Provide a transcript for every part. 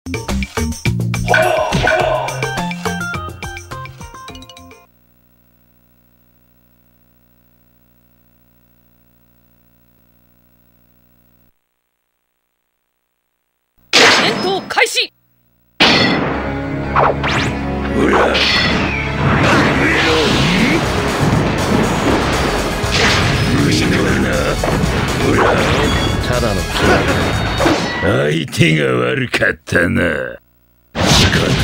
戦闘開始。 ほらただの相手が悪かったな。仕方ない。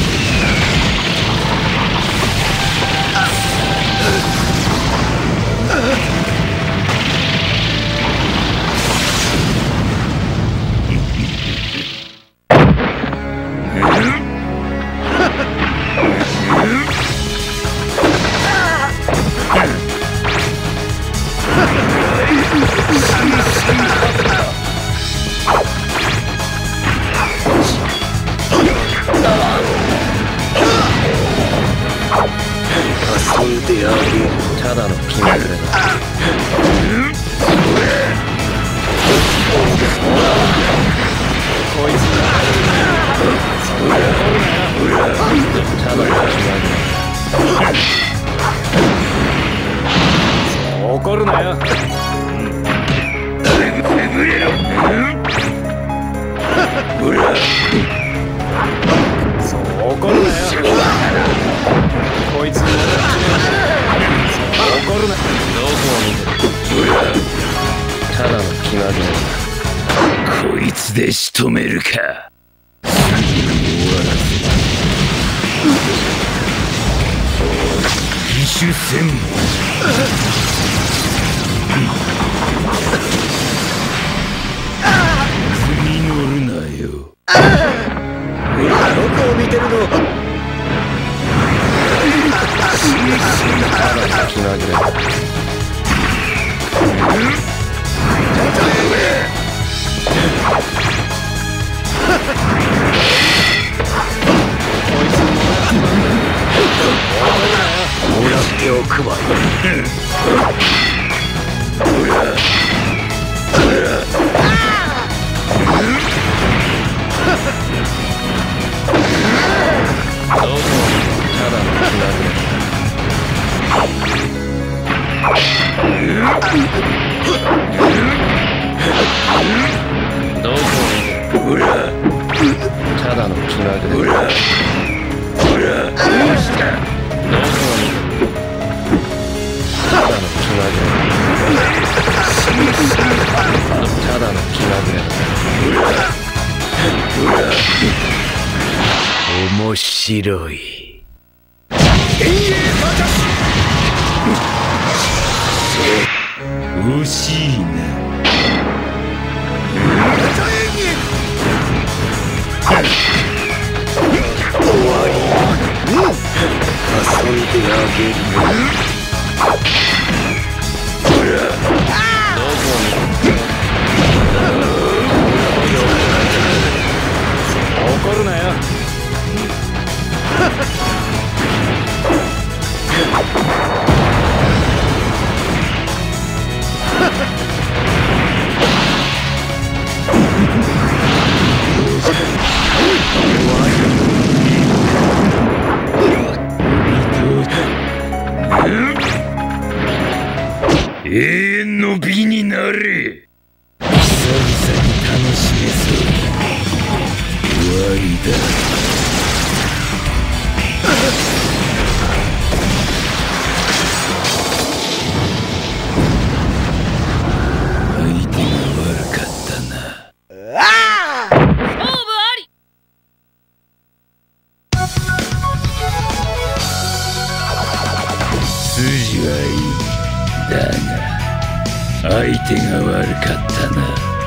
遊んでやる。 ただの気まぐれだ。 こいつただの気まぐれ。 そう怒るなよ。 眠れろ。ほらそう怒るなよ。こいつに怒るな。 どこを見てる。ただの気まぐれだ。 こいつで仕留めるか。義手戦図に乗るなよ。 どこを見てるの。ただの気まぐれだ。もらっておくわよ。どこを見てる。ただの気まぐれだ。どこを見てる。 ほらただの気まぐれだ。 ほらほらどうしたどこを見てる。ただの気まぐれだ。ただの気まぐれだ。 面白い。惜しいな。終わり。遊んであげるよ。 どこを見てる。 怒るなよ。 永遠の美になれ。久々に楽しめそう。終わりだ。相手が悪かったな。 勝負あり。 筋はいい。だが相手が悪かったな。